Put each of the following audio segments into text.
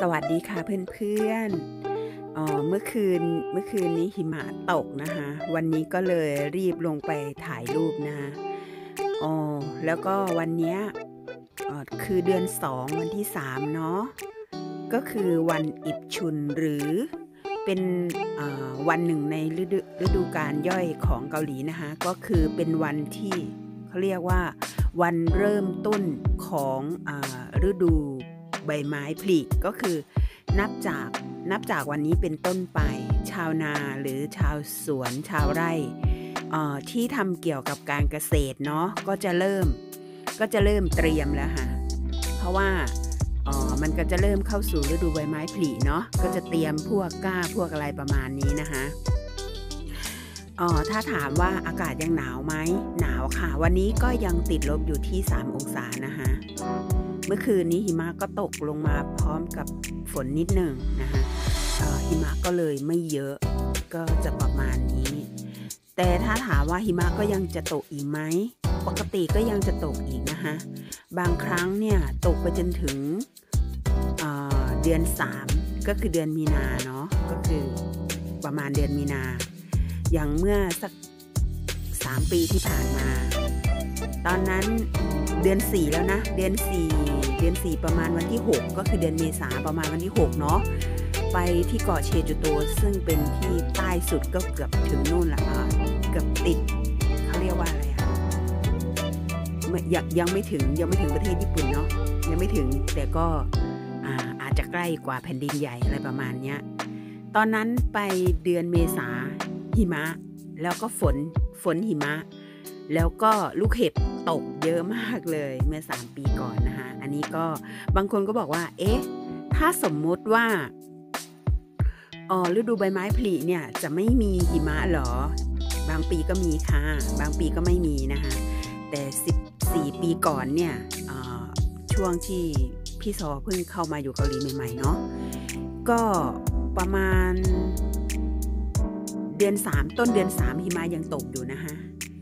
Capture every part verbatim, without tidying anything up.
สวัสดีค่ะเพื่อนๆอ๋อเมื่อคืนเมื่อคืนนี้หิมะตกนะคะวันนี้ก็เลยรีบลงไปถ่ายรูปนะคะอ๋อแล้วก็วันเนี้ยเอ่อคือเดือนสองวันที่สามเนาะก็คือวันอิบชุนหรือเป็นอ่าวันหนึ่งในฤดูฤดูกาลย่อยของเกาหลีนะคะก็คือเป็นวันที่เขาเรียกว่าวันเริ่มต้นของอ่าฤดูใบไม้ผลิก็คือนับจากนับจากวันนี้เป็นต้นไปชาวนาหรือชาวสวนชาวไร่ที่ทำเกี่ยวกับการเกษตรเนาะก็จะเริ่มก็จะเริ่มเตรียมแล้วค่ะเพราะว่าอ๋อมันก็จะเริ่มเข้าสู่ฤดูใบไม้ผลิเนาะก็จะเตรียมพวกก้าพวกอะไรประมาณนี้นะคะอ๋อถ้าถามว่าอากาศยังหนาวไหมหนาวค่ะวันนี้ก็ยังติดลบอยู่ที่สามองศานะคะเมื่อคืนนี้หิมะก็ตกลงมาพร้อมกับฝนนิดหนึ่งนะคะหิมะก็เลยไม่เยอะก็จะประมาณนี้แต่ถ้าถามว่าหิมะก็ยังจะตกอีกไหมปกติก็ยังจะตกอีกนะคะบางครั้งเนี่ยตกไปจนถึงเ, เดือนสามก็คือเดือนมีนาเนาะก็คือประมาณเดือนมีนาอย่างเมื่อสักสามปีที่ผ่านมาตอนนั้นเดือนสี่แล้วนะเดือนสี่เดือนสี่ประมาณวันที่หกก็คือเดือนเมษาประมาณวันที่หกเนาะไปที่เกาะเชจูโตซึ่งเป็นที่ใต้สุดก็เกือบถึงนู่นละเกือบติดเขาเรียกว่าอะไรอะยังยังไม่ถึงยังไม่ถึงประเทศญี่ปุ่นเนาะยังไม่ถึงแต่ก็อาอาจจะใกล้กว่าแผ่นดินใหญ่อะไรประมาณเนี้ยตอนนั้นไปเดือนเมษาหิมะแล้วก็ฝนฝนหิมะแล้วก็ลูกเห็บตกเยอะมากเลยเมื่อสามปีก่อนนะคะอันนี้ก็บางคนก็บอกว่าเอ๊ะถ้าสมมติว่าอ๋อฤดูใบไม้ผลิเนี่ยจะไม่มีหิมะหรอบางปีก็มีค่ะบางปีก็ไม่มีนะคะแต่สิบสี่ปีก่อนเนี่ยช่วงที่พี่ซอเพิ่งเข้ามาอยู่เกาหลีใหม่ๆเนาะก็ประมาณเดือนสามต้นเดือนสามหิมะยังตกอยู่นะคะ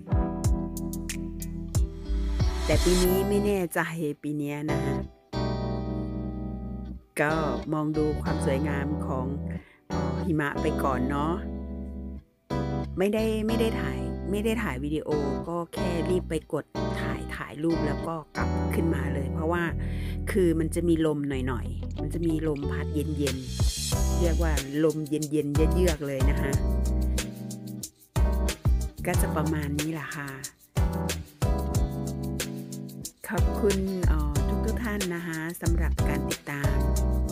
แต่ปีนี้ไม่แน่ใจปีนี้นะฮะก็มองดูความสวยงามของหิมะไปก่อนเนาะไม่ได้ไม่ได้ถ่ายไม่ได้ถ่ายวิดีโอก็แค่รีบไปกดถ่ายถ่ายรูปแล้วก็กลับขึ้นมาเลยเพราะว่าคือมันจะมีลมหน่อยๆมันจะมีลมพัดเย็นๆเรียกว่าลมเย็นๆเยือกๆเลยนะคะก็จะประมาณนี้แหละค่ะขอบคุณทุกทุกท่านนะคะสำหรับการติดตาม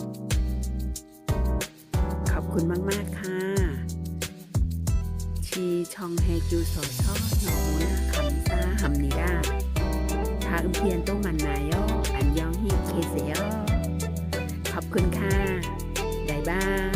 ขอบคุณมากๆค่ะชีช่องให้จูสอช่องหนูนะคำซาฮัมนิดาถ้าอึมเพียนต้องมันนายอันยองฮิเคเซยขอบคุณค่ะบ๊ายบาย